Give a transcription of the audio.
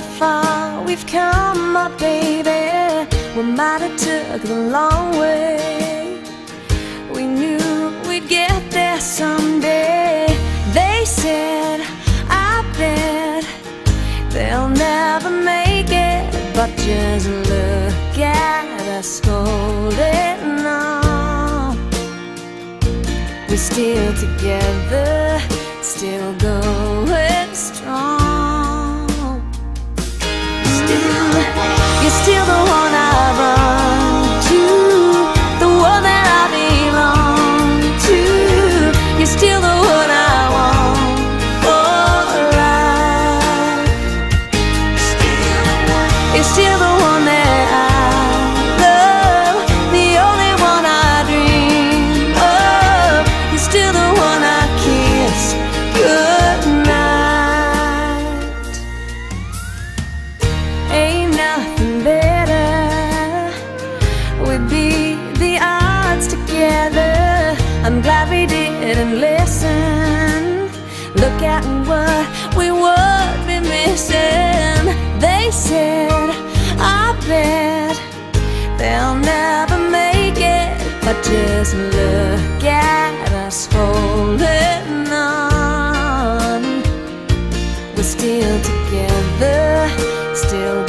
far we've come, my baby. We might have took the long way. We knew we'd get there someday. They said, I bet they'll never make it, but just look at us holding on. We're still together, still going strong. Still, you're still the one I run to, the one that I belong to. You're still the one I want for life. You're still the one that I love, the only one I dream of. You're still the one I kiss goodnight. Ain't nothing better, we'd beat the odds together. I'm glad we didn't listen. Look at what we would be missing. They said, I bet they'll never make it, but just look at us holding on. We're still together, still